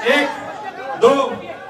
1 2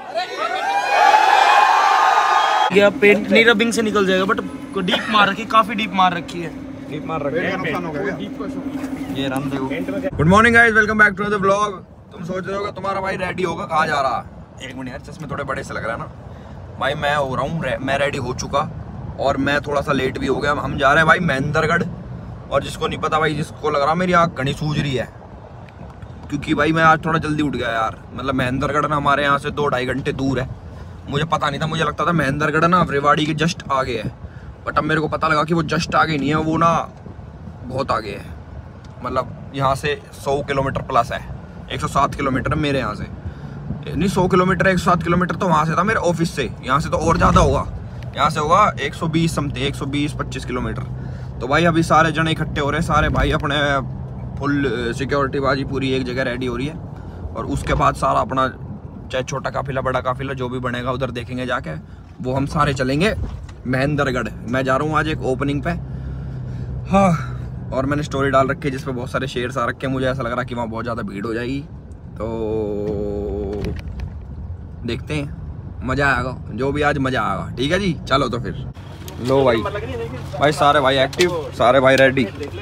गया पेंट नहीं रबिंग से निकल जाएगा, बट डीप मार रखी, काफी डीप मार रखी है। डीप मार रखी है। ये रन देखो। Good morning guys, welcome back to the vlog. तुम सोच रहे हो तुम्हारा भाई रेडी होगा, कहाँ जा रहा? एक मिनट यार, चश्मे थोड़े बड़े से लग रहा है ना भाई। मैं हो रहा हूँ, मैं रेडी हो चुका और मैं थोड़ा सा लेट भी हो गया। हम जा रहे हैं भाई महेंद्रगढ़, और जिसको नहीं पता भाई, जिसको लग रहा मेरी आँख घनी सूझ रही है, क्योंकि भाई मैं आज थोड़ा जल्दी उठ गया यार। मतलब महेंद्रगढ़ ना हमारे यहाँ से 2-2.5 घंटे दूर है। मुझे पता नहीं था, मुझे लगता था महेंद्रगढ़ ना रेवाड़ी के जस्ट आगे है, बट अब मेरे को पता लगा कि वो जस्ट आगे नहीं है, वो ना बहुत आगे है। मतलब यहाँ से 100 किलोमीटर प्लस है, 107 किलोमीटर मेरे यहाँ से, नहीं 100 किलोमीटर 107 किलोमीटर तो वहाँ से था मेरे ऑफिस से। यहाँ से तो और ज़्यादा होगा, यहाँ से होगा 120 समथिंग, 120-25 किलोमीटर। तो भाई अभी सारे जने इकट्ठे हो रहे हैं, सारे भाई अपने फुल सिक्योरिटी बाजी पूरी एक जगह रेडी हो रही है, और उसके बाद सारा अपना चाहे छोटा काफिला बड़ा काफिला जो भी बनेगा उधर देखेंगे जाके। वो हम सारे चलेंगे महेंद्रगढ़। मैं जा रहा हूँ आज एक ओपनिंग पे, हाँ। और मैंने स्टोरी डाल रखी है जिसपे बहुत सारे शेयर्स आ रखे हैं। मुझे ऐसा लग रहा है कि वहाँ बहुत ज़्यादा भीड़ हो जाएगी, तो देखते हैं, मज़ा आएगा जो भी, आज मज़ा आएगा। ठीक है जी, चलो तो फिर। लो भाई सारे भाई एक्टिव, सारे भाई रेडी।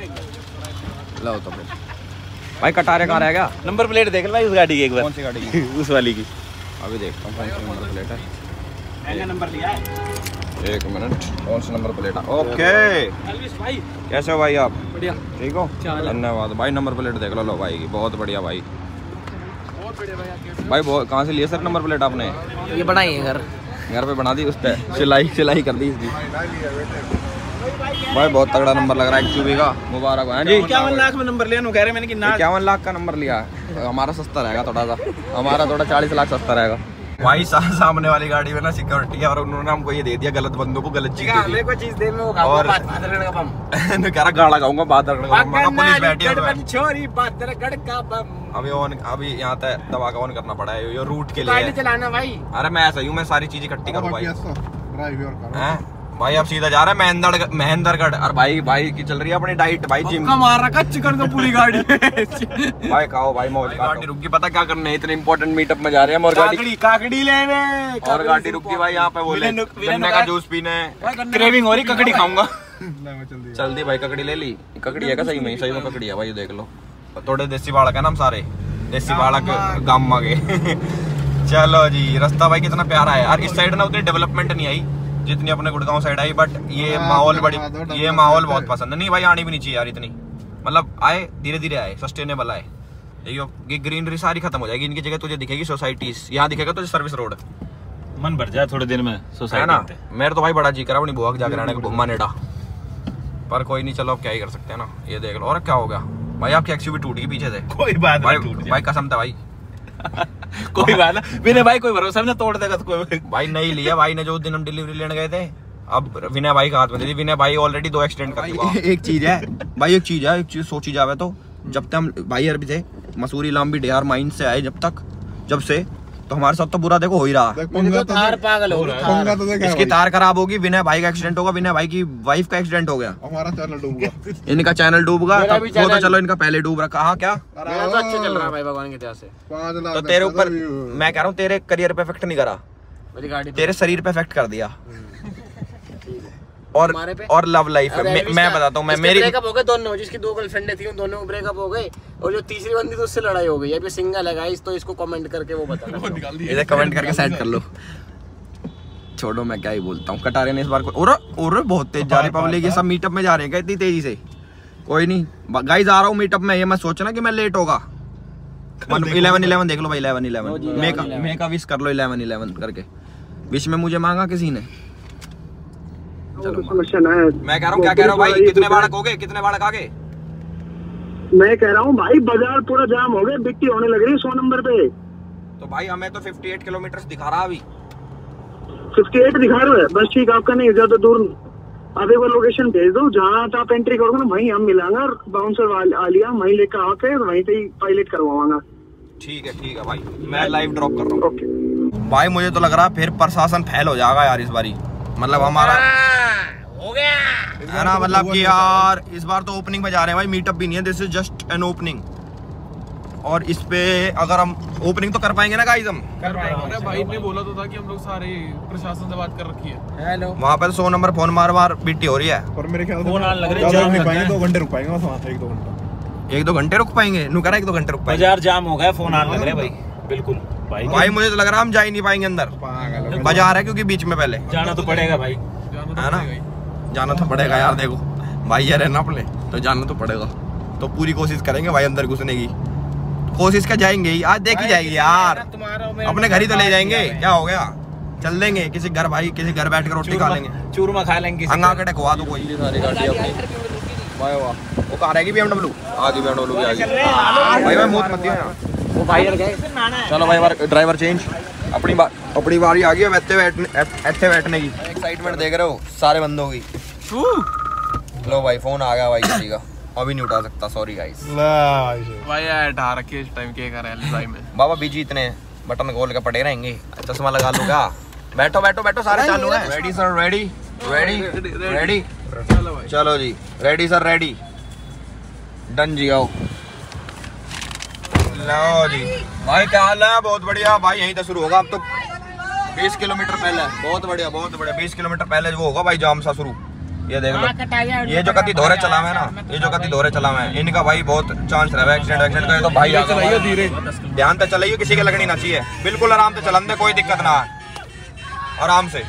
लो तो फिर भाई, कटारे कहाँ रह गया? नंबर प्लेट देख भाई उस गाड़ी की एक बार। कौन सी गाड़ी की? उस वाली की। अभी देखता हूँ कौन सी नंबर प्लेट है। मैंने नंबर लिया है। एक मिनट, कौन सी नंबर प्लेट है? ओके, भाई कैसे हो भाई आप? बढ़िया, ठीक हो? धन्यवाद भाई। नंबर प्लेट देख लो भाई की, बहुत बढ़िया भाई। बहुत बढ़िया भाई बहुत, कहाँ से लिए सर नंबर प्लेट आपने? ये बनाई है घर पे बना दी, उस पर सिलाई कर दी इसकी। भाई बहुत तगड़ा नंबर लग रहा है एक्चुअली का, मुबारक है जी। 51 लाख में नंबर लिया, कह रहे मैंने कि 51 लाख का नंबर लिया है। हमारा सस्ता रहेगा थोड़ा सा, हमारा थोड़ा 40 लाख सस्ता रहेगा भाई। सामने वाली गाड़ी में ना सिक्योरिटी है, और उन्होंने हमको ये दे दिया गलत बंदों को, गलत चीज दे दी। चीज दे में वो और कह रहा गाड़ा गाऊंगा बादरगढ़ का, पुलिस बैठी है छोरी बादरगढ़ का बम। अभी यहाँ तक दबा का ऑन करना पड़ा है, ये रूट के लिए गाड़ी चलाना भाई। अरे मैं ऐसा ही हूँ, मैं सारी चीजें इकट्ठी करूँ भाई। भाई अब सीधा जा रहा है महेंद्रगढ़। और भाई की चल रही है अपनी डाइट भाई, जिम का मार रखा चिकन का पूरी गाड़ी। भाई खाओ भाई, मौज। गाड़ी रुक गई, पता क्या करने इतने इंपॉर्टेंट मीटअप में जा रहे हैं हम, और काकड़ी लेने, और गाड़ी रुक गई भाई यहाँ पे, बोले गन्ने का जूस पीने, क्रेविंग हो रही, ककड़ी खाऊंगा। जल्दी भाई, ककड़ी ले ली। ककड़ी है क्या? सही में ककड़ी है भाई, देख लो। थोड़े देसी बालक है ना हम, सारे देसी बालक गाँव में गए। चलो जी, रास्ता भाई कितना प्यारा है यार। इस साइड ना उतनी डेवलपमेंट नहीं आई जितनी अपने गुड़गांव साइड आई, बट ये माहौल बहुत पसंद है। नहीं भाई, आनी भी नहीं चाहिए यार इतनी, मतलब आए धीरे धीरे आए, सस्टेनेबल आए। ये ग्रीनरी सारी खत्म हो जाएगी, इनकी जगह तुझे दिखेगी सोसाइटीज, यहाँ दिखेगा तुझे सर्विस रोड। मन भर जाए थोड़े दिन में सोसाइटी है ना। मेरे तो भाई बड़ा जी करा अपनी बुआ जाकर रहने का मानेडा, पर कोई नहीं, चलो अब क्या ही कर सकते हैं ना। ये देख लो, और क्या हो गया भाई, आपकी एक्सयूवी टूट गई पीछे से। कोई बात भाई कसम था भाई। कोई बात ना, विनय भाई कोई भरोसा नहीं, तोड़ देगा तो कोई भाई। नहीं लिया भाई ने, जो दिन हम डिलीवरी लेने गए थे, अब विनय भाई का हाथ में दे दी। विनय भाई ऑलरेडी 2 एक्सीडेंट कर चुका। एक चीज है सोची जावे तो, जब तक हम भाई अरबी थे मसूरी लांबी डेहार माइन से आए, जब से तो हमारे साथ तो बुरा देखो हो ही रहा। तार पागल हो रहा है, इसकी तार खराब होगी, विनय भाई का एक्सीडेंट होगा, विनय भाई की वाइफ का एक्सीडेंट हो गया, हमारा चैनल डूब गया, इनका चैनल डूब गया। वो तो चलो इनका पहले डूब रखा। हाँ क्या मेरा तो अच्छा चल रहा है भाई, भगवान की दया से। तो तेरे ऊपर मैं कह रहा हूँ, तेरे करियर पे इफेक्ट नहीं करा, मेरी गाड़ी तेरे शरीर पे इफेक्ट कर दिया। और लव लाइफ मैं बताता हूँ, मैं मेरी ब्रेकअप हो गए दोनों, जिसकी 2 गर्लफ्रेंड थी उन दोनों ब्रेकअप हो गए, और जो तीसरी बंदी थी उससे लड़ाई हो गई। अभी सिंगल है गाइस, तो इसको कमेंट करके वो बताना, इधर कमेंट करके सेट कर लो। छोड़ो, मैं क्या ही बोलता हूँ। कटारे ने इस बार और बहुत तेज जा रही पब्लिक, ये सब मीटअप में जा रहे हैं क्या इतनी तेजी से? कोई नहीं गाइस, आ रहा हूँ मीटअप में। ये मैं सोचना कि मैं लेट होगा। 11-11 देख लो भाई, 11-11 मे का विश कर लो, 11-11 करके विश में मुझे मांगा किसी ने। चलो मैं कह रहा हूँ, क्या कह रहा हूँ भाई, कितने बालक हो गए, कितने बालक आ गए? मैं कह रहा हूँ भाई, बाजार पूरा जाम हो गया, बिक्री होने लग रही है 100 नंबर पे। तो भाई हमें तो 58 किलोमीटर दिखा रहा अभी। 58 दिखा रहा है, बस ठीक, आपका नहीं ज्यादा दूर। आप एक बार लोकेशन भेज दो, जहाँ आप एंट्री करोगे ना वहीं हम मिलांगे, बाउंसर आलिया वहीं लेकर आके वहीं से ही पायलट करवाऊंगा। ठीक है भाई, मैं लाइव ड्रॉप कर रहा हूँ। भाई मुझे तो लग रहा है फिर प्रशासन फैल हो जाएगा यार इस बारी, मतलब हमारा हो गया है ना, मतलब कि यार इस बार तो ओपनिंग में जा रहे हैं भाई, मीटअप भी नहीं है, this is just an opening. और इस पे अगर हम ओपनिंग तो कर पाएंगे ना गाइस, हम कर पाएंगे। भाई ने बोला तो था कि हम लोग सारे प्रशासन से बात कर रखी है। हेलो, वहाँ पर 100 नंबर फोन मार बीटी हो रही है। पर मेरे ख्याल से फोन आने लग रहे, ज्यादा जाम नहीं लग पाएंगे, गया। 2 घंटे रुक पाएंगे बस वहाँ से, 1-2 घंटे। 1-2 घंटे रुक पाएंगे? नु करा 1-2 घंटे रुक पाएंगे। बाजार जाम हो गया, फोन आने लग रहे भाई। बिल्कुल भाई मुझे तो लग रहा है हम जा ही नहीं पाएंगे अंदर, बाजार है क्योंकि बीच में पहले जाना तो पड़ेगा भाई, है ना, जाना तो पड़ेगा यार। देखो भाई यार है ना अपने, तो जाना तो पड़ेगा। तो पूरी कोशिश करेंगे भाई अंदर घुसने की, कोशिश कर जाएंगे ही, आज देखी जाएगी यार। अपने घर ही तो ले जाएंगे, क्या हो गया, चल देंगे किसी घर भाई, किसी घर बैठ कर रोटी खा लेंगे, चूरमा खा लेंगे, अंगा के ढकवा दो कोई। सारी गाड़ी अपनी वाह वाह, वो कार आएगी BMW, आगे BMW भी आएगी भाई। भाई मौत मत दियो यार, वो भाई गए। चलो भाई ड्राइवर चेंज। अपनी बारी आ गई है ऐसे बैठने की। एक्साइटमेंट देख रहे हो सारे बंदों की। लो भाई फोन आ गया भाई किसी का, अभी नहीं उठा सकता, सॉरी गाइस। भाई यार हटा रखी इस टाइम के कर भाई में। बाबा बीजी इतने बटन खोल के पड़े रहेंगे, चश्मा लगा लूंगा। बैठो बैठो बैठो, सारे चालू है। Ready sir, ready ready ready, चलो जी रेडी सर, रेडी डन जी, आओ। लो जी भाई, क्या हाल है? बहुत बढ़िया भाई, यहीं से शुरू होगा अब तो 20 किलोमीटर पहले। बहुत बढ़िया बहुत बढ़िया, 20 किलोमीटर पहले वो होगा भाई जाम सा शुरू। ये देख लो, ये जो कति दौरे चला है ना, ये जो कति दौरे चला है, इनका भाई बहुत चांस रहा एक्सीडेंट का। तो भाई चलाइए धीरे, ध्यान से चलाइए, किसी के लगनी ना चाहिए, बिल्कुल आराम से चलन दे, कोई दिक्कत ना है, आराम से।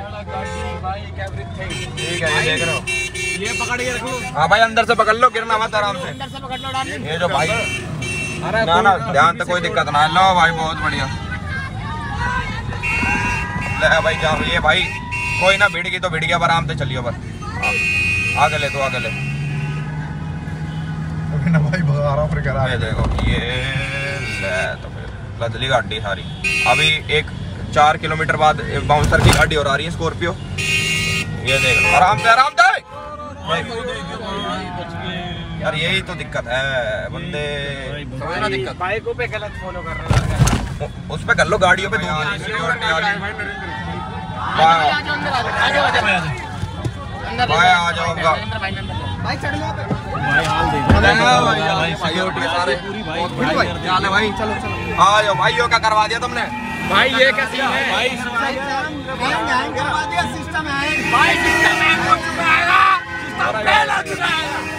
ठीक है, ये देख रहे हो, ये पकड़ के रख लो। हाँ भाई अंदर से पकड़ लो, गिरना मत, आराम से। ये जो भाई ना ना ध्यान से, कोई दिक्कत ना। लो भाई बहुत बढ़िया, ले भाई जाओ। ये भाई कोई ना भिड़ गई तो भिड़ गया, आराम से चलियो बस। आगे ले, तो आगे ले ना भाई, भगा फिर करा। ये देखो, ये ले तो फिर लदली गाड़ी सारी। अभी 4 किलोमीटर बाद बाउंसर की गाड़ी और आ रही है, स्कॉर्पियो। ये देख, आराम से आराम से यार, यही तो दिक्कत है बंदे, समझना दिक्कत। बाइकों पे गलत फॉलो कर रहे हो, उस पे कर लो, गाड़ियों पे दूर सिक्योरिटी वाली। भाई आ जाओ भाई चढ़ना पे सिक्योरिटी सारे बहुत बढ़िया भाई। चलो चलो आ जाओ भाई, क्या करवा दिया तुमने भाई, ये क्या सीन है भाई? करवा दिया, सिस्टम है भाई, सिस्टम हैंग हो चुका है, सिस्टम फेल हो चुका है।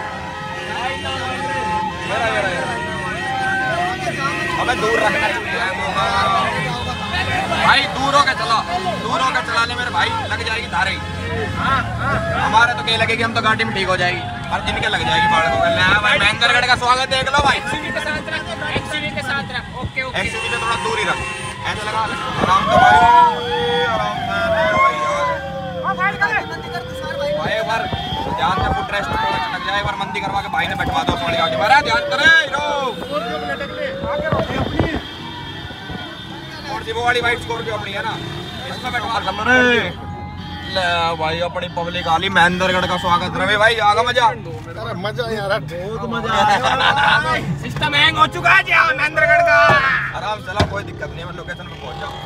हमें दूर रखना भाई, दूर होकर चला, दूर होकर चलाने मेरे भाई लग जाएगी धारे। हमारे तो क्या लगेगी, हम तो गाड़ी में ठीक हो जाएगी, हर दिन के लग जाएगी बाढ़ को। भाई महेंद्रगढ़ का स्वागत देख लो भाई, एक्सयूवी के साथ रख, ओके ओके। एक्सयूवी से थोड़ा दूर ही रख, ऐसे लगा आराम से भाई, आराम से भाई। एक बार ध्यान से फुट रेस्ट लग जाए, एक बार मंदी करवा के भाई ने बैठवा दो थोड़ी गाड़ी पर, ध्यान करे वो वाली वाइट स्कॉर्पियो अपनी है ना, इसमें बैठवा कर भाई। अपनी पब्लिक आली, महेंद्रगढ़ का स्वागत रहे भाई, आगा मजा। मजा यार, बहुत मजा आया। सिस्टम हैंग हो चुका है जी महेंद्रगढ़ का। आराम चला, कोई दिक्कत नहीं है, लोकेशन पे पहुंच जाओ।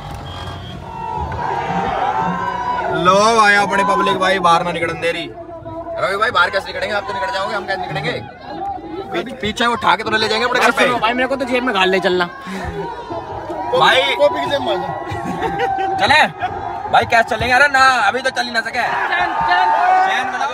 लो भाई अपनी पब्लिक भाई बाहर ना निकलने दे रही। रवि भाई बाहर कैसे निकलेंगे, आप तो निकल जाओगे, हम कैसे निकलेंगे? पीछे उठा के तो ले जाएंगे अपने घर पे। भाई मेरे को तो जेब में गाड़ ले चलना भाई, कॉपी की जेब में चले भाई, कैसे चलेंगे? अरे ना अभी तो चल ही ना सके, चैन बनाओ।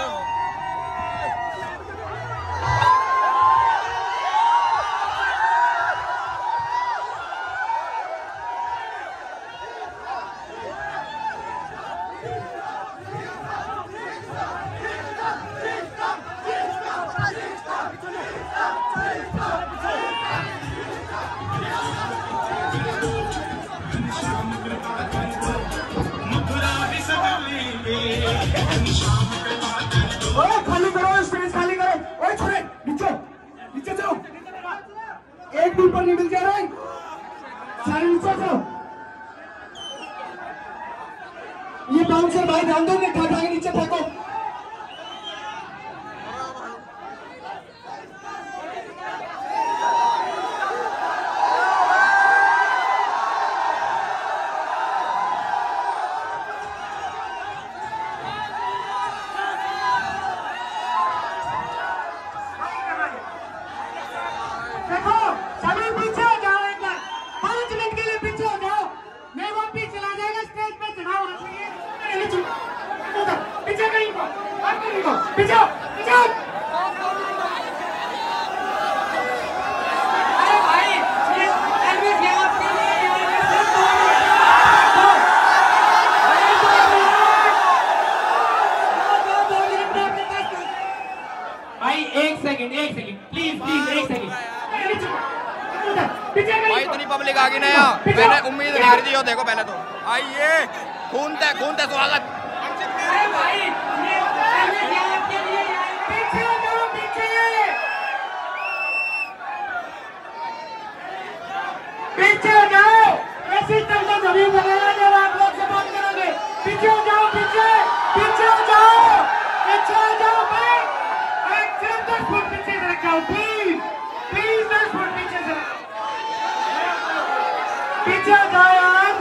खाली करो, स्पेस खाली करो। ओए छोरे, नीचे चलो, एक भी ऊपर नहीं मिल जा रहा है, सारे नीचे चलो। ये बाउंसर भाई ध्यान दो, उठा के नीचे फेंको। देखो पीछे पीछे एक सेकंड प्लीज एक सेकंड भाई इतनी पब्लिक आ गई ना यार, मैंने उम्मीद नहीं करी थी। यो देखो पहले तो आइए खूनते स्वागत। पीछे जाओ, सिस्टम को जमीन बनाना जब आप लोग से बात करोगे। पीछे हो जाओ, पीछे पीछे हो जाओ, पीछे हो जाओ भाई। एक 10 फुट पीछे से रखो प्लीज, प्लीज 10 फुट पीछे से पीछे हो जाओ यार।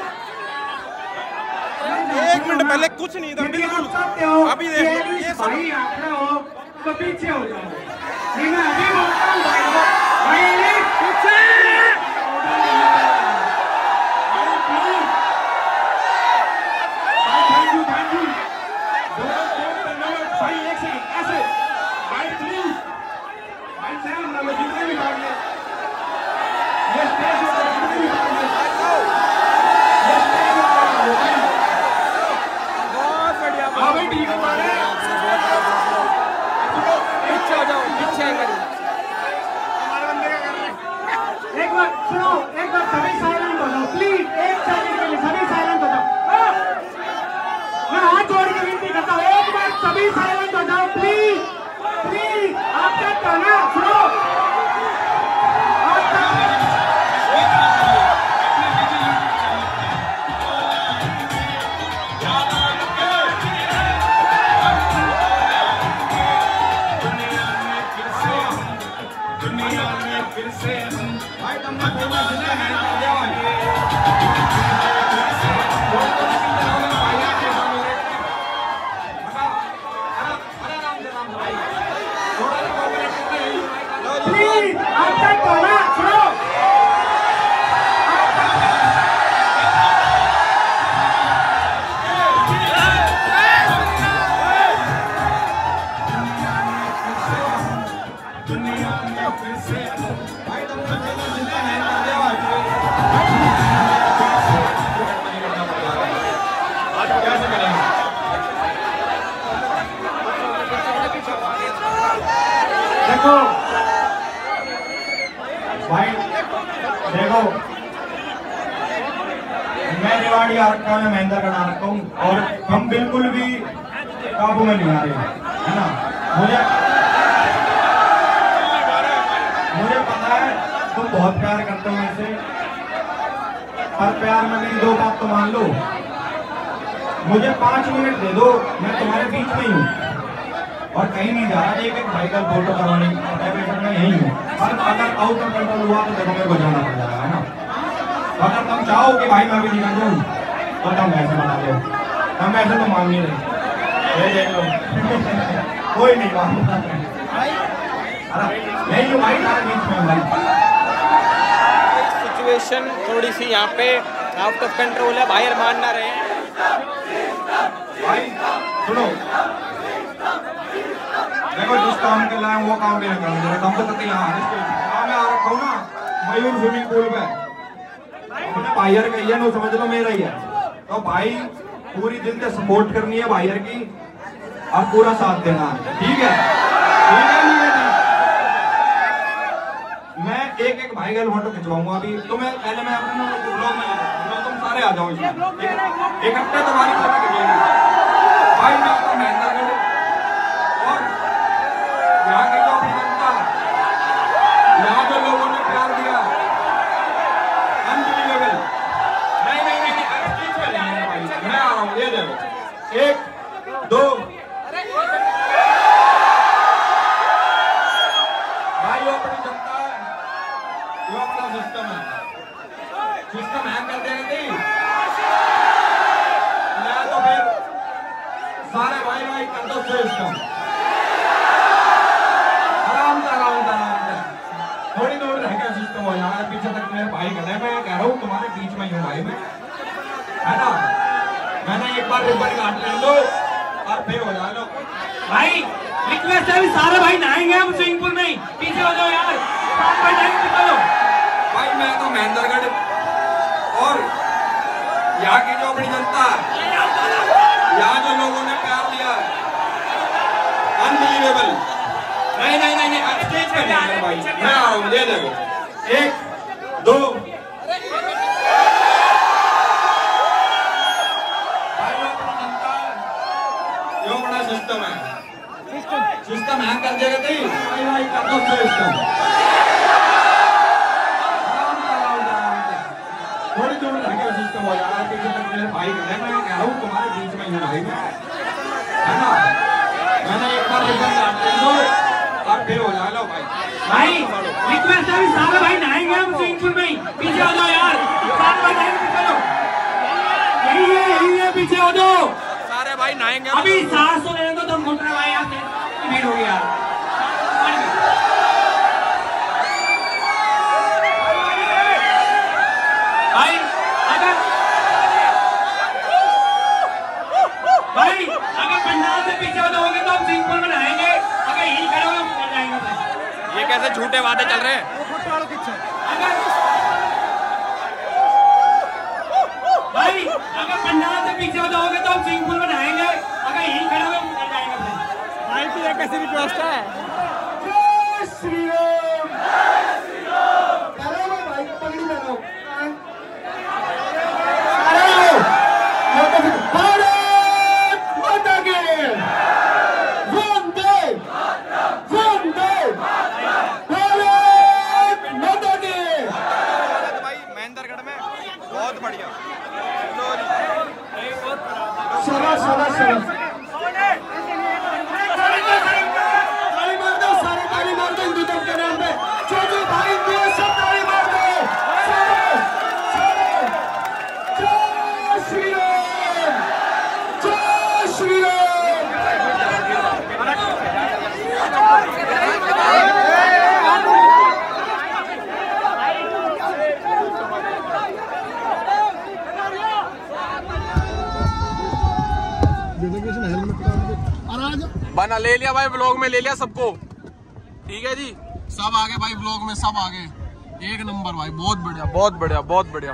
1 मिनट पहले कुछ नहीं था बिल्कुल, अभी देख लो ये भाई आखिर हो तो पीछे हो जाओ। नहीं मैं अभी बोलता हूँ भाई पीछे एक बार सभी साइलेंट हो जाओ प्लीज, 1 सेकंड के लिए सभी साइलेंट हो जाओ। मैं हाथ जोड़ के विनती करता हूँ, एक बार सभी साइलेंट हो जाओ प्लीज, प्लीज। आप तक तो ना सुनो, आप तक प्लीज आप तक तो ना सुनो। देखो भाई, देखो मैं रेवाड़ी आ रखा हूँ, मैं महेंद्र गढ़ आ रखा हूँ और हम बिल्कुल भी काबू में नहीं आ रहे, है ना। मुझे पता है तुम बहुत प्यार करते हो मुझसे, पर प्यार में मेरी 2 बात तो मान लो। मुझे 5 मिनट दे दो, मैं तुम्हारे बीच में ही हूँ और कहीं नहीं जा रहा। एक भाई का फोटो करवाने में यही हूँ, और अगर आउट ऑफ कंट्रोल हुआ तो देखो मेरे को जाना पड़ जाएगा, है ना। अगर तुम चाहो कि भाई मैं भी निकल जाऊँ तो तुम ऐसे बता दो, हम ऐसे तो मान नहीं रहे, ये देख लो कोई नहीं मानता। नहीं हूँ भाई, तारे बीच में भाई। सिचुएशन थोड़ी सी यहाँ पे आउट ऑफ कंट्रोल है, बाहर मान ना रहे। भाई सुनो, देखो जिस काम के लाए वो काम भी नहीं करना। हम तो कहते यहाँ मैं आ रखा हूँ ना मयूर स्विमिंग पूल पे, अपने भाईयर का ही है, नो समझ लो मेरा ही है। तो भाई पूरी दिल से सपोर्ट करनी है भाईयर की और पूरा साथ देना, ठीक है? मैं एक भाई का फोटो खिंचवाऊंगा अभी। तो मैं पहले मैं अपने ब्लॉग में तुम सारे आ जाओ, एक हफ्ते तुम्हारी फोटो खिंचवाऊंगा भाई। मैं आपको महेंद्र गढ़ और यहाँ की जो अपनी जनता, यहाँ जो लोगों ने प्यार दिया, अनबिलीवेबल। नहीं मैं आ रहा हूँ, ये देखो 1 2 भाई वो अपनी जनता है, वो अपना सिस्टम है, सिस्टम हैंग कर देंगे मैं तो फिर सारे भाई कर दो सिस्टम। आराम से थोड़ी दूर रह गया सिस्टम हो जाएगा, पीछे तक मेरे भाई खड़े। मैं कह रहा हूँ तुम्हारे बीच में ही हूँ भाई मैं, है ना। मैंने एक बार रिबन काट ले लो, और फिर हो जाए लो भाई रिक्वेस्ट है, सारे भाई नहाएंगे हम स्विमिंग पूल में ही, पीछे हो जाओ यार, भाई मैं तो महेंद्रगढ़ और यहाँ की जो अपनी जनता, यहाँ जो लोगों ने प्यार दिया, अनबिलीवेबल। नहीं स्टेज पे नहीं है भाई, मैं आ रहा हूँ, दे देखो 1 2 यो बड़ा सिस्टम है, सिस्टम हैंग कर देगा नहीं भाई कर दो सिस्टम। थोड़ी दूर लगे सिस्टम हो जाएगा, पीछे तक मेरे भाई मैं कह रहा हूँ तुम्हारे बीच में ही भाई है ना, मैंने एक बार रिटर्न कर दो और फिर हो जाए लो भाई। भाई रिक्वेस्ट है, सारे भाई नहाएंगे हम स्विमिंग पूल में ही, पीछे हो जाओ यार, सारे भाई नहाएंगे, चलो यही है पीछे हो जाओ, सारे भाई नहाएंगे। अभी सांस तो लेने दो, तुम घुट रहे भाई यार, भीड़ हो गई यार। भाई अगर पंडाल से पीछे हो जाओगे तो हम स्विमिंग पूल में नहाएंगे, अगर यहीं खड़े हो हम जाएंगे। ये कैसे झूठे वादे चल रहे हैं? भाई अगर पंडाल से पीछे हो जाओगे तो हम स्विमिंग पूल में नहाएंगे, अगर यहीं खड़े हो हम जाएंगे। भाई तो ये कैसी रिक्वेस्ट है? जय श्री राम, भाई पगड़ी लगाओ, बना ले लिया भाई, ब्लॉग में ले लिया सबको, ठीक है जी, सब आगे भाई, ब्लॉग में सब आगे, एक नंबर भाई, बहुत बढ़िया बहुत बढ़िया बहुत बढ़िया।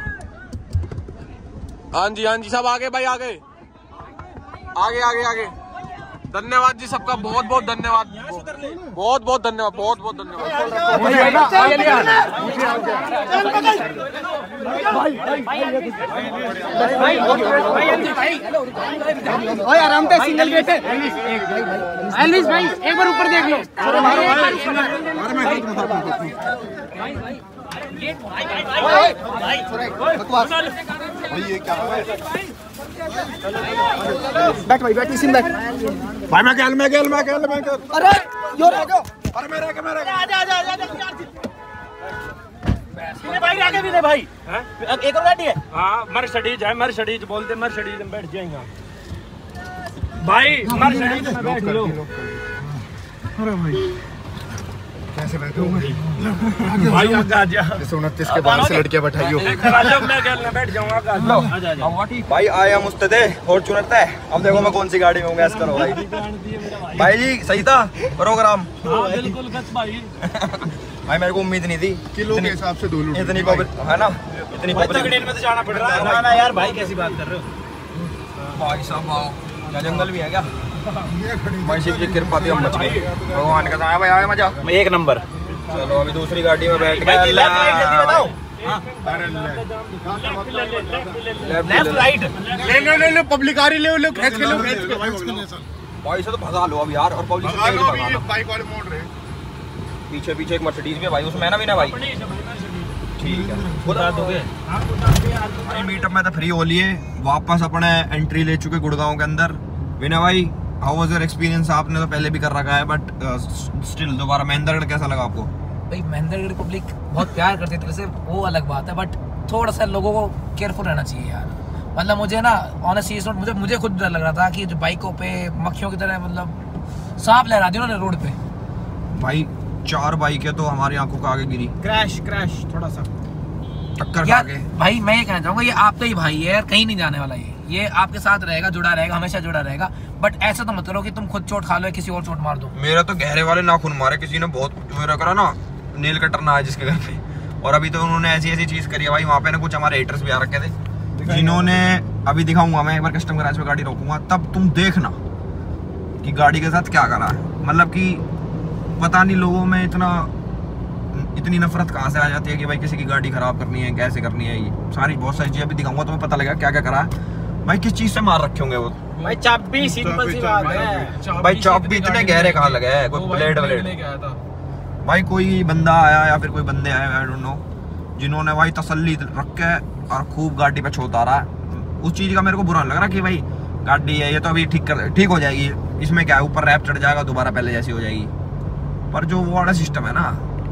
हाँ जी सब आगे भाई, आगे आगे आगे आगे। धन्यवाद जी सबका, बहुत बहुत धन्यवाद, बहुत बहुत धन्यवाद, बहुत बहुत धन्यवाद। आराम से सिंगल गेट है। एलविस भाई एक बार ऊपर देख लो। बैठ भाई, बैठ इसी में बैठ भाई। मैं गेल अरे यो रह गयो, अरे मेरे के आजा भाई, आगे भी ले भाई। एक और गाड़ी है, हाँ मर्सिडीज है, मर्सिडीज बोलते, मर्सिडीज में बैठ जाएंगे भाई, मर्सिडीज में बैठ लो। अरे भाई कैसे बैठे हो भाई? आगे आ जा, 29 के बाद से लड़कियां बैठाइयो। मैं गेल बैठ जाऊंगा। भाई आया मुस्तदे फॉर्च्यूनर है, अब देखो मैं कौन सी गाड़ी में हूँ, गैस करो भाई। भाई जी सही था प्रोग्राम? बिल्कुल भाई। भाई मेरे को उम्मीद नहीं थी किलो के हिसाब से 2 लूट इतनी पब्लिक है ना, इतनी पब्लिक में तो जाना पड़ रहा है ना यार। भाई कैसी बात कर रहे हो भाई साहब? आओ, क्या जंगल भी है क्या? भाई शिव जी कृपा थी, हम बच गए, भगवान का आया भाई, आया मजा एक नंबर। चलो अभी दूसरी गाड़ी में बैठ गए। बताओ लेफ्ट राइट ले पब्लिक आ रही, ले खींच के लो। भाई से तो भगा लो अब यार, और पब्लिक से भगा लो। बाइक वाले मोड़ रहे पीछे पीछे एक मर्सिडीज भी भाई, उसमें है ना भी ना भाई, ठीक है। बता दोगे भाई मीटअप में तो फ्री हो लिए, वापस अपने एंट्री ले चुके गुड़गांव के अंदर। विनय भाई हाउ वाज योर एक्सपीरियंस? आपने तो पहले भी कर रखा है बट स्टिल दोबारा महेंद्रगढ़ कैसा लगा आपको? भाई महेंद्रगढ़ पब्लिक बहुत प्यार करती है, वैसे वो अलग बात है, बट थोड़ा सा लोगों को केयरफुल रहना चाहिए यार। मतलब मुझे ना ऑनेस्ट सीरियस नोट, मुझे खुद डर लग रहा था कि जो बाइकों पे मक्खियों की तरह मतलब सांप लहरा दी उन्होंने रोड पे। भाई 4 बाइकें तो हमारी आंखों के आगे गिरी, क्रैश थोड़ा सा टक्कर खा यार। के। भाई मैं ये कहना चाहूंगा, ये आपका ही भाई है यार, कहीं नहीं जाने वाला ये। ये आपके साथ रहेगा, जुड़ा रहेगा, हमेशा जुड़ा रहेगा। बट ऐसा तो मत करो कि तुम खुद चोट खा लो, किसी और चोट मार दो। मेरा तो गहरे वाले नाखून मारे किसी ने, बहुत मेरा करा ना, नील कटर ना है जिसके घर पे। और अभी तो उन्होंने ऐसी ऐसी चीज करी है भाई, वहाँ पे ना कुछ हमारे हेटर्स भी आ रखे थे, जिन्होंने, अभी दिखाऊंगा मैं एक बार कस्टम गैराज पे गाड़ी रोकूंगा, तब तुम देखना कि गाड़ी के साथ क्या करा है। मतलब कि पता नहीं लोगों में इतनी नफरत कहाँ से आ जाती है कि भाई किसी की गाड़ी खराब करनी है, कैसे करनी है, सारी बहुत सारी चीजें भी दिखाऊंगा, तुम्हें पता लगेगा क्या क्या करा है भाई, किस चीज से मार रखे होंगे वो भाई। चाबी सिंपल सी बात है भाई, चाबी इतने गहरे कहाँ लगे है, कोई ब्लेड भाई, कोई बंदा आया या फिर कोई बंदे आए, आई डोंट नो, जिन्होंने भाई तसल्ली रख के और खूब गाड़ी पे छोता रहा है। उस चीज का मेरे को बुरा लग रहा कि भाई गाड़ी है ये तो अभी ठीक हो जाएगी, इसमें क्या है, ऊपर रैप चढ़ जाएगा, दोबारा पहले जैसी हो जाएगी। पर जो वो वाला सिस्टम है ना,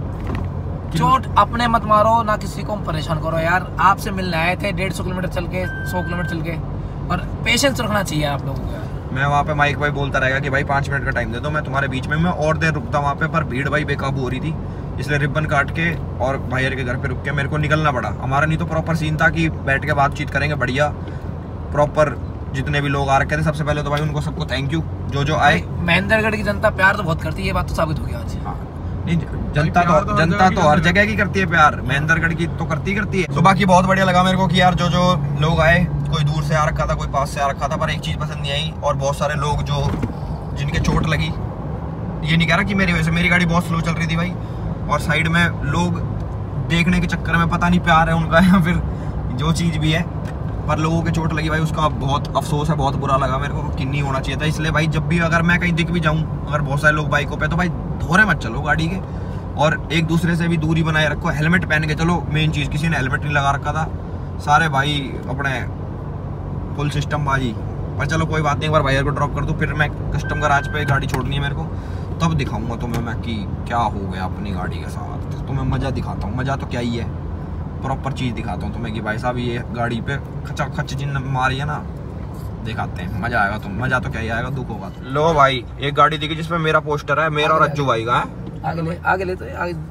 चोट अपने मत मारो, ना किसी को परेशान करो यार। आपसे मिलने आए थे 150 किलोमीटर चल के, 100 किलोमीटर चल के, और पेशेंस रखना चाहिए आप लोगों को। मैं वहाँ पे माइक भाई बोलता रहेगा कि भाई 5 मिनट का टाइम दे दो, मैं तुम्हारे बीच में, मैं और देर रुकता वहाँ पे, पर भीड़ भाई बेकाबू हो रही थी, इसलिए रिबन काट के और भाईयर के घर पे रुक के मेरे को निकलना पड़ा। हमारा नहीं तो प्रॉपर सीन था कि बैठ के बातचीत करेंगे बढ़िया प्रॉपर, जितने भी लोग आ रखे थे। सबसे पहले तो भाई उनको सबको थैंक यू, जो आए। महेंद्रगढ़ की जनता प्यार तो बहुत करती है, ये बात तो साबित हो गया आज। हाँ, नहीं जनता तो हर जगह की करती है प्यार, महेंद्रगढ़ की तो करती है। तो बाकी बहुत बढ़िया लगा मेरे को कि यार जो लोग आए, कोई दूर से आ रखा था, कोई पास से आ रखा था, पर एक चीज पसंद नहीं आई, और बहुत सारे लोग जिनके चोट लगी, ये नहीं कह रहा कि मेरी वजह से, मेरी गाड़ी बहुत स्लो चल रही थी भाई, और साइड में लोग देखने के चक्कर में पता नहीं प्यार है उनका या फिर जो चीज भी है, पर लोगों के चोट लगी भाई, उसका बहुत अफसोस है, बहुत बुरा लगा मेरे को कि नहीं होना चाहिए था। इसलिए भाई जब भी अगर मैं कहीं दिख भी जाऊं, अगर बहुत सारे लोग बाइकों पे, तो भाई धोरे मत चलो गाड़ी के, और एक दूसरे से भी दूरी बनाए रखो, हेलमेट पहन के चलो। मेन चीज, किसी ने हेलमेट नहीं लगा रखा था, सारे भाई अपने फुल सिस्टम बाजी। पर चलो कोई बात नहीं, एक बार भाई को ड्रॉप कर दूं, फिर मैं कस्टम गैराज पे गाड़ी छोड़नी है मेरे को, तब दिखाऊंगा तुम्हें मैं कि क्या हो गया अपनी गाड़ी के साथ। तुम्हें मजा दिखाता हूँ, मजा तो क्या ही है, प्रॉपर चीज दिखाता हूँ तुम्हें कि भाई साहब ये गाड़ी पे खचा खच जिन मारी है ना, दिखाते हैं, मजा आएगा। तुम मजा तो क्या ही आएगा, दुख होगा। लो भाई एक गाड़ी दिखी जिसपे मेरा पोस्टर है, मेरा और अज्जू भाई का है, आगे ले तो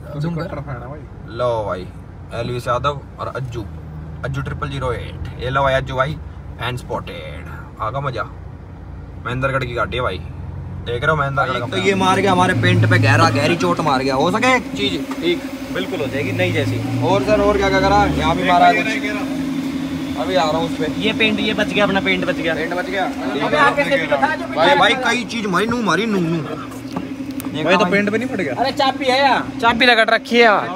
लो भाई एलविस यादव और अज्जू 0008, ये लो भाई अज्जू भाई, फैन स्पॉटेड, आगा मजा। महेंद्रगढ़ की गाड़ी है भाई, देख रहे हो महेंद्रगढ़। तो ये मार गया हमारे पेंट पे, गहरी चोट मार गया। हो सके चीज ठीक बिल्कुल हो जाएगी नई जैसी। और सर और क्या क्या करा, यहाँ भी मारा है कुछ, अभी आ रहा हूँ उस पे। ये पेंट, ये बच गया अपना, पेंट बच गया भाई कई चीज मारी नू भाई, तो पेंट पे नहीं फट गया। अरे चाबी है यार, चाबी लगा रखी है यार,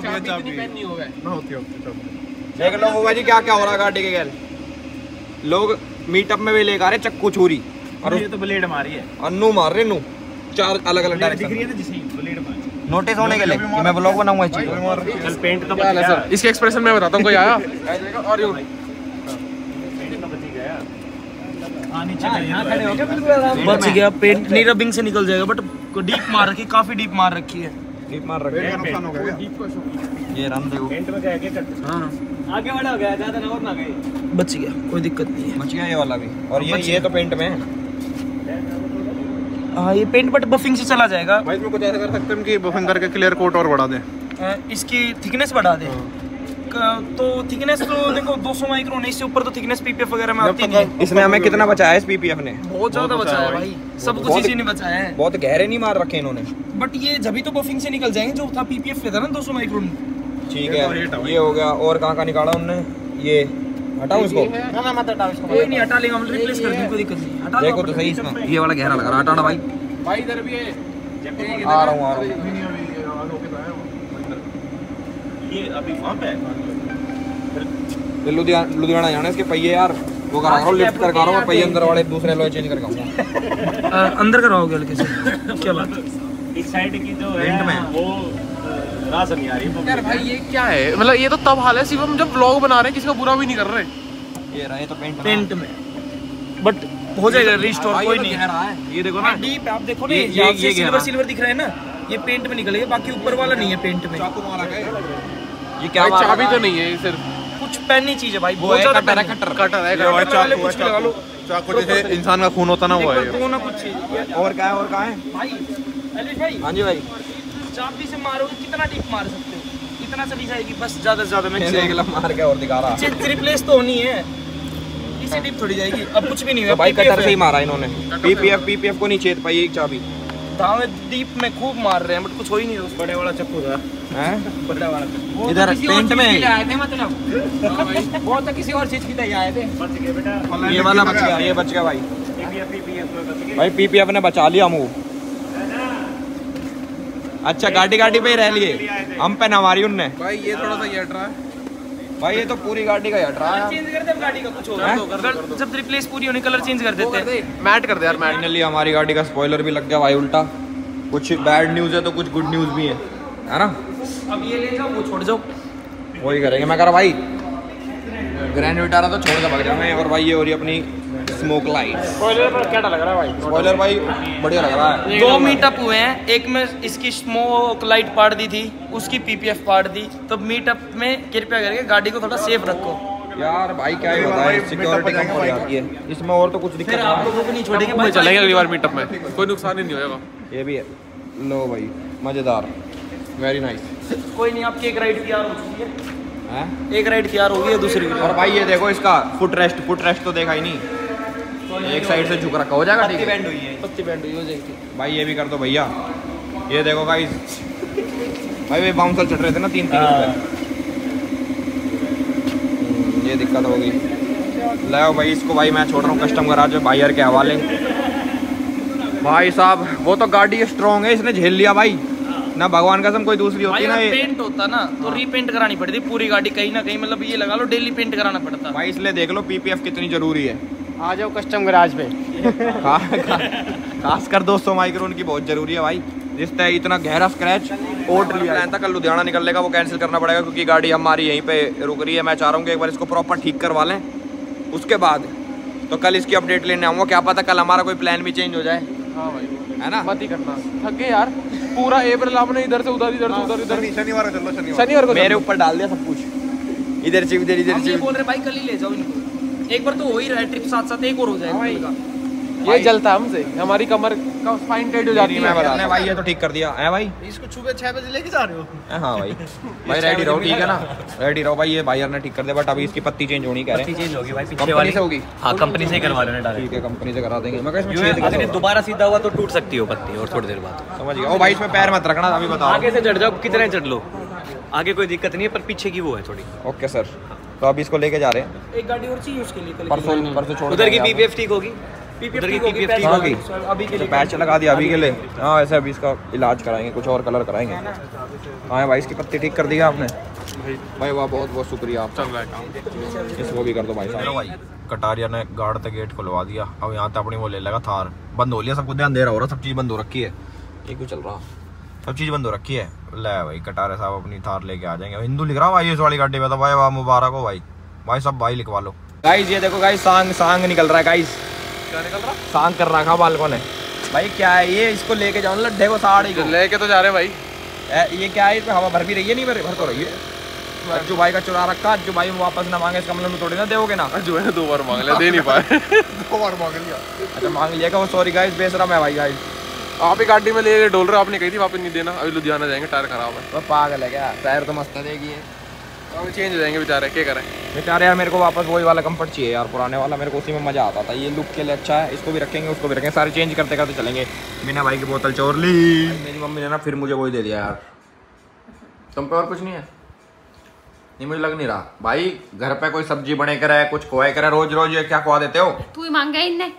देख लो वो भाई क्या क्या हो रहा है गाड़ी के गैल। लोग मीटअप में भी लेकर आ रहे चक्कू छुरी, और ये तो ब्लेड मारी है, अन्नू मार रहे नू, 4 अलग अलग डायरेक्शन दिख रही है ना, जिसे ब्लेड मारी। नोटिस होने के लिए कि मैं ब्लॉग बनाऊंगा इस चीज। चल पेंट तो बच गया सर, इसके एक्सप्रेशन में बताता हूँ, कोई आया और यूं पेंट तो बच ही गया। बच गया, पेंट नहीं रबिंग से निकल जाएगा, बट डीप मार रखी, काफी डीप मार रखी है। डीप मार रखी है, नुकसान हो गया। ये रन देखो, पेंट में क्या क्या हाँ आगे बड़ा हो गया, ज्यादा ना और ना गए, बच गया, कोई दिक्कत नहीं है। बच गया ये वाला भी। और ये तो पेंट में है। हाँ ये पेंट बट बफिंग से चला जाएगा। भाई इसमें कुछ ऐसा कर सकते हैं कि बफिंग करके क्लियर कोट और बढ़ा दें, इसकी थिकनेस बढ़ा दें। तो थिकनेस तो देखो 200 माइक्रोन है, इससे ऊपर तो थिकनेस पीपीएफ वगैरह में आती नहीं है। इसने हमें कितना बचाया है इस पीपीएफ ने? बहुत ज्यादा बचाया है भाई, सब कुछ इसी ने बचाया है। बहुत गहरे नहीं मार रखे इन्होंने, बट ये जब भी तो बफिंग से निकल जाएंगे, जो था पीपीएफ पे था ना 200 माइक्रोन। ठीक है ये हो गया। और कहाँ निकाला उन्होंने, ये हटाओ इसको, ना मत हटाओ इसको, कोई नहीं हटा लेंगे हम, रिप्लेस कर देंगे, कोई दिक्कत नहीं, हटा देखो तो सही इसमें, ये वाला गहरा लग रहा है, हटाना भाई। भाई इधर भी है, आ रहा हूँ ये अभी वहाँ पे लुधियाना जाना इसके पहिए यार, वो करा रहा हूँ, लिफ्ट कर रहा हूँ पहिए, अंदर वाले दूसरे अलॉय चेंज करके आऊंगा। अंदर कराओगे हल्के से, क्या बात है? इस साइड की जो पेंट में है वो रास नहीं आ रही है यार भाई। ये क्या है, मतलब ये तो तब हाल है सिर्फ हम जब व्लॉग बना रहे हैं, किसी का बुरा भी नहीं कर रहे। ये रहा, ये तो पेंट में, बट हो जाएगा रिस्टोर, कोई नहीं है। ये देखो ना डीप, आप देखो ना, ये सिल्वर दिख रहा है ना, ये पेंट में निकलेगा, बाकी ऊपर वाला नहीं है पेंट में। ये क्या चाबी तो नहीं है, सिर्फ कुछ पैनी चीज है भाई, बहुत ज्यादा कटर है, कटर है, कुछ लगा लो, चाकू जैसे इंसान का खून होता ना वो है। वो ना कुछ चीज। और क्या है भाई अली भाई, हाँ जी भाई, चाबी से मारोगे कितना डीप मार सकते हो, इतना चली जाएगी बस, ज्यादा से ज्यादा। मैं मार के और दिखा रहा, रिप्लेस तो होनी है, से डिप थोड़ी जाएगी, अब कुछ भी नहीं तो हुआ। भाई कटर से ही मारा इन्होंने। पीपीएफ को नहीं छेद पाई एक चाबी। दाव में डीप में खूब मार रहे हैं बट कुछ हो ही नहीं रहा। बड़े वाला चक्कू था, हैं बड़ा वाला चक्कू। वो इधर तो किसी और पेंट चीज़ में के लिए आए थे मतलब। वो तो किसी और चीज के लिए आए थे। बच गए बेटा, ये वाला बच गया, ये बच गया भाई। पीपीएफ में बच गए। भाई पीपीएफ ने बचा लिया मुंह। अच्छा गाड़ी पे ही रह लिए, हम पे ना मारी उनने। भाई ये थोड़ा सा ये हट रहा है भाई ये तो पूरी गाड़ी का हट रहा है। चेंज कर दे गाड़ी का कुछ होगा। जब रिप्लेस पूरी होने कलर चेंज कर देते हैं। मैट कर दे यार, मैट। फाइनली हमारी गाड़ी का स्पॉइलर भी लग गया भाई उल्टा। कुछ बैड न्यूज़ है तो कुछ गुड न्यूज़ भी है ना। अब ये ले जाओ, वो छोड़ जाओ। वही करेंगे। मैं कह रहा भाई ग्रैंड विटारा तो छोड़ के भाग जाऊंगा। और भाई ये हो रही अपनी स्मोक लाइट। स्पॉइलर पर क्या लग रहा है भाई? स्पॉइलर भाई बढ़िया लग रहा है। 2 मीटअप हुए हैं, एक में इसकी स्मोक लाइट पाड़ दी थी, उसकी पीपीएफ पाड़ दी। तो मीटअप में कृपया करके गाड़ी को थोड़ा सेफ रखो यार भाई क्या ही बताएं, सिक्योरिटी कम पड़ जाती है इसमें। और तो कुछ दिक्कत फिर आप लोगों को नहीं छोड़ेंगे भाई। चलेंगे अगली बार मीटअप में, कोई नुकसान ही नहीं होगा। ये भी है। लो भाई मजेदार, वेरी नाइस। कोई नहीं, आपकी एक राइड तैयार हो चुकी है। हैं? एक राइड तैयार हो गई है, दूसरी और भाई ये देखो इसका फुट रेस्ट तो देखा ही नहीं। एक साइड से झुक रखा, हो जाएगा ठीक है। बैंड हुई है, पत्ती बैंड हुई हो जाएगी। भाई ये भी कर दो भैया। ये देखो गाइस, भाई वे बाउंसर चढ़ रहे थे ना 3 ये दिक्कत हो गई। लाओ भाई इसको, भाई मैं छोड़ रहा हूँ कस्टम गराज में बायर के हवाले। भाई साहब वो तो गाड़ी स्ट्रॉन्ग है, इसने झेल लिया भाई ना। भगवान कसम कोई दूसरी होती ना ये। पेंट होता ना तो रीपेंट करानी पड़ती पूरी गाड़ी कहीं ना कहीं, मतलब ये लगा लो डेली पेंट कराना पड़ता भाई। इसलिए देख लो पीपीएफ कितनी जरूरी है। आ जाओ कस्टम गराज पे। खास कर 200 माइक्रोन की बहुत जरूरी है भाई। जिससे इतना गहरा स्क्रैच ओट लिया था। कल लुधियाना निकलने का वो कैंसिल करना पड़ेगा क्योंकि गाड़ी हमारी यहीं पे रुक रही है। मैं चाह रहा हूँ कि एक बार इसको प्रॉपर ठीक करवा लें, उसके बाद तो कल इसकी अपडेट लेने आऊँगा। क्या पता कल हमारा कोई प्लान भी चेंज हो जाए। हाँ भाई है ना, मत ही करना। थक गए यार, पूरा अप्रैल आपने इधर से उधर, इधर से उधर, इधर। शनिवार को चलो, शनिवार को मेरे ऊपर डाल दिया सब कुछ। इधर से इधर, इधर हम ये से बोल रहे भाई कल ही ले जाओ इनको। एक बार तो हो ही रहा है, ट्रिप साथ साथ एक और हो जाएगा इनका। ये जलता है हमसे, हमारी कमर का स्पाइन टाइट हो जाती है। मैं बता भाई ये तो ठीक कर दिया है भाई। इसको सुबह 6 बजे लेके जा रहे हो? हाँ भाई भाई रेडी रहो, ठीक है ना, रेडी रहो भाई। ये बायर ने ठीक कर दिया बट अभी इसकी पत्ती चेंज होनी कह रहे हैं। चेंज होगी भाई, पीछे कंपनी वाली से होगी। हाँ कंपनी से ही करवा लेना डायरेक्ट। ठीक है कंपनी से करा देंगे। मैं कहा इसमें यूं छेद है, अगर ये कैसे दोबारा सीधा हुआ तो टूट सकती हो पत्ती और थोड़ी देर बाद। समझ गया। ओ भाई इसमें पैर मत रखना, अभी बता। आगे से चढ़ जाओ, कितने चढ़ लो, आगे कोई दिक्कत नहीं है, पर पीछे की वो है थोड़ी। ओके सर, तो अभी इसको लेके जा रहे हैं। एक गाड़ी और चाहिए उसके लिए कल। परसों छोड़ उधर की देंगे पीपीएफ ठीक होगी, उधर की PPF ठीक होगी। अभी के लिए पैच लगा दिया अभी के लिए। हाँ ऐसे अभी इसका इलाज कराएंगे, कुछ और कलर कराएंगे। हाँ भाई इसकी पत्ती ठीक कर दी आपने भाई, वाह बहुत बहुत शुक्रिया आप। चल रहा है काम, इसको भी कर दो भाई साहब। भाई कटारिया ने गार्ड तक गेट खुलवा दिया। अब यहाँ तक अपनी वो ले लेगा थार। बंद हो लिया सब कुछ, अंधेरा हो रहा, सब चीज़ बंद हो रखी है। ये क्यों चल रहा, सब चीज़ बंद हो रखी है। ले भाई कटारिया साहब अपनी थार लेके आ जाएंगे। हिंदू लिख रहा भाई इस वाली गाड़ी में तो भाई वाह मुबारक हो भाई। भाई सब भाई लिखवा लो। गाइस ये देखो गाइस, सांग निकल रहा है गाइस। क्या निकल रहा? सांग कर रखा बालकों ने भाई। क्या है ये, इसको लेके जाओ लड्ढे को, साड़ी को लेके तो जा रहे हैं भाई। ये क्या है, इसमें हवा भर भी रही है? नहीं भर तो रही है। अज्जू भाई का चुरा रखा, अज्जू भाई वापस ना मांगे इसका मतलब में थोड़ी ना दोगे ना। जो है 2 बार मांग लिया, दे नहीं पाए। 2 बार मांग लिया। अच्छा मांग लिया वो, सॉरी गाइस बेशरम है भाई। गाइस आप ही गाड़ी में ले डोल रहे हो, आपने कही थी वापस नहीं देना। अभी लुधियाना जाएंगे, टायर खराब है। वो पागल है क्या, टायर तो मस्त देगी है। अब चेंज हो जाएंगे बेचारे, क्या करें बेचारे यार। मेरे को वापस वही वाला कंफर्ट चाहिए यार, पुराने वाला। मेरे को उसी में मजा आता था। ये लुक के लिए अच्छा है, इसको भी रखेंगे उसको भी रखेंगे, सारे चेंज करते करते चलेंगे। मीना भाई की बोतल चोर ली मेरी मम्मी ने ना, फिर मुझे वही दे दिया यार। तुम पे और कुछ नहीं है? नहीं मुझे लग नहीं रहा भाई। घर पे कोई सब्जी बने करे, कुछ खोए करे, रोज रोज ये क्या खुआ देते हो? तू ही मांग गया इनने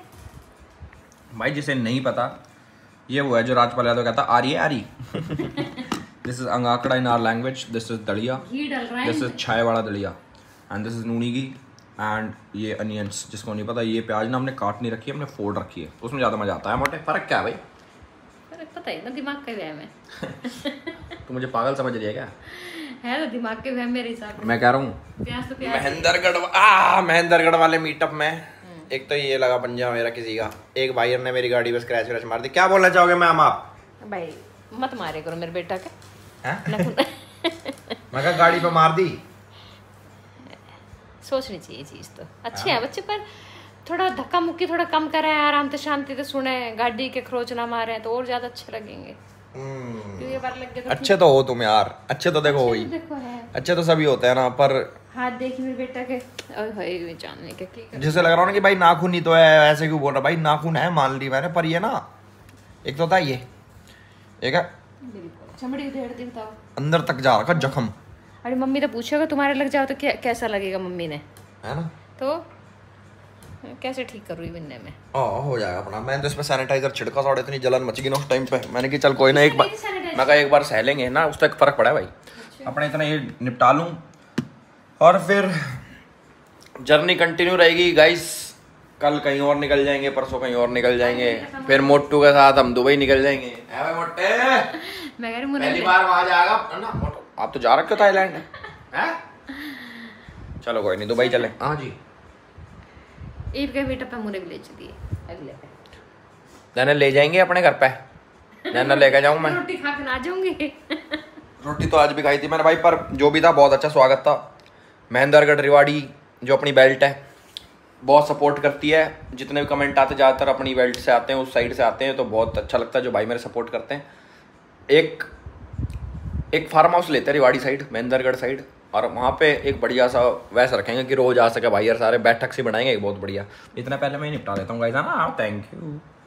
भाई जिसे नहीं पता, ये वो है जो राजपाल यादव कहता आरी है आरी। This is angakada in our language. This is daliya, घी डल रहा है। This is chai wala daliya, and this is nooni ghee, and ये अनियंस। जिसको नहीं पता, ये प्याज ना हमने काट नहीं रखी है, हमने फोड़ रखी है। उसमें ज़्यादा मजा आता है। मोटे फर्क क्या है भाई? फर्क पता है ना, दिमाग का व्यायाम है। तो मुझे पागल समझ रही है क्या? है तो दिमाग के व्यायाम मेरे हिसाब मैं कह रहा हूँ प्याज तो प्याज। महेंद्रगढ़ वाले मीटअप में एक तो ये लगा पंजा मेरा किसी का। एक भाई ने मेरी गाड़ी पर स्क्रैच व्रैच मार दी। क्या बोलना चाहोगे मैम आप? भाई मत मारे करो मेरे बेटा के। मैं कहा गाड़ी पे मार दी। सोचनी चाहिए चीज तो अच्छी है बच्चे, पर थोड़ा धक्का मुक्की थोड़ा कम करें, आराम से शांति से सुने, गाड़ी के खरोच ना मारे तो और ज्यादा अच्छे लगेंगे। क्योंकि बार लग गया तो अच्छे तो हो तुम यार, अच्छे तो देखो वही, देखो है अच्छे तो सभी होते हैं ना, पर हाथ देखी मेरे बेटा के और जानने के जैसे लग रहा ना कि भाई नाखून ही तो है, ऐसे क्यों बोल रहा भाई? नाखून है मान ली मैंने, पर ये ना एक तो होता है ये, एक है चमड़ी उधेड़ दी, बताओ अंदर तक जा रखा जख्म। अरे मम्मी तो पूछेगा तुम्हारे लग जाओ तो कैसा लगेगा मम्मी ने, है ना? तो कैसे ठीक करूँ बिनने में? हो जाएगा अपना। मैंने तो इसमें सैनिटाइजर छिड़का था और इतनी जलन मच गई ना उस टाइम पे, मैंने कि चल कोई ना, एक बार मैं कहा एक बार सह लेंगे ना, उस तक फर्क पड़ा है भाई। अपने इतना ये निपटा लूँ और फिर जर्नी कंटिन्यू रहेगी गाइस। कल कहीं और निकल जाएंगे, परसों कहीं और निकल जाएंगे, फिर मोटू के साथ हम दुबई निकल जाएंगे। भाई मोटे पहली बार वहां जाएगा ना मोटू। आप तो जा रखे हो थाईलैंड है? चलो कोई नहीं, दुबई चले। हाँ जी, एक के बेटा पे मुझे ले चलिए अगले पे, नैना ले जाएंगे अपने घर पे, नैना लेकर जाऊँ मैं, रोटी खा के आ जाऊंगी। रोटी तो आज भी खाई थी मैंने भाई, पर जो भी था बहुत अच्छा स्वागत था। महेंद्रगढ़ रेवाड़ी जो अपनी बेल्ट है बहुत सपोर्ट करती है, जितने भी कमेंट आते ज़्यादातर अपनी बेल्ट से आते हैं, उस साइड से आते हैं, तो बहुत अच्छा लगता है जो भाई मेरे सपोर्ट करते हैं। एक फार्म हाउस लेते हैं रेवाड़ी साइड, महेंद्रगढ़ साइड, और वहाँ पे एक बढ़िया सा वैसा रखेंगे कि रोज आ सके भाई यार, सारे बैठक से बनाएंगे बहुत बढ़िया। इतना पहले मैं निपटा देता हूँ गाइस, है ना? Thank you.